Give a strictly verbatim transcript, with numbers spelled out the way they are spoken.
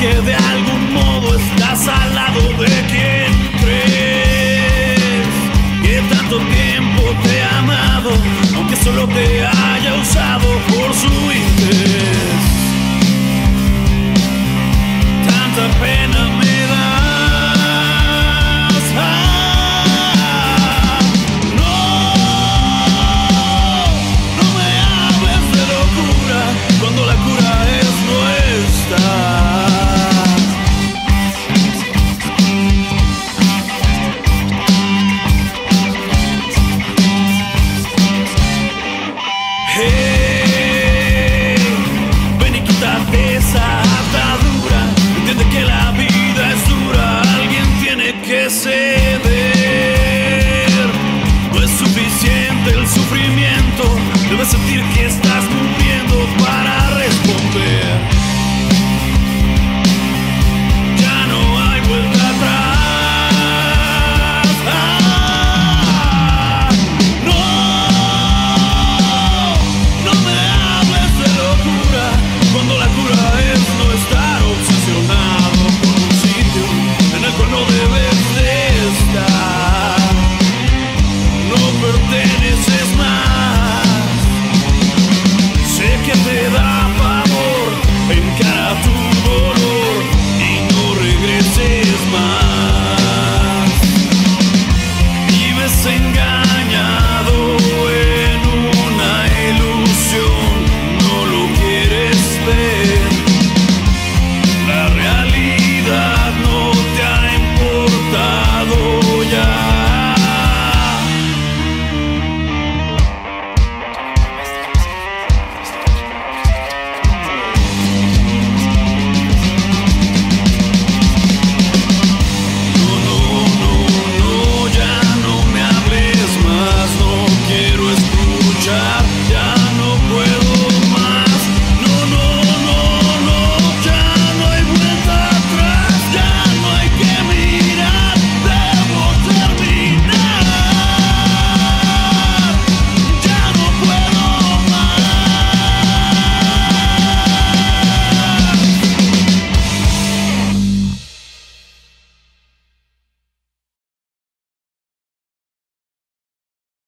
que de algún modo estás al lado de quien crees que tanto tiempo te ha amado, aunque solo te haya usado por su interés. Tanta pena me das. Ah, no, no me hables de locura cuando la cura es nuestra. Hey, ven y quítate esa atadura. Entiende que la vida es dura. Alguien tiene que ceder. No es suficiente el sufrimiento. Debes sentir que estás muriendo para responder. Ya no hay vuelta atrás. Ah, no, no me hables de locura cuando la cura es no estar obsesionado por un sitio en el cual no debes de estar. No perteneces más. Sé que te da pavor, encara tu dolor y no regreses más. Vives engañado.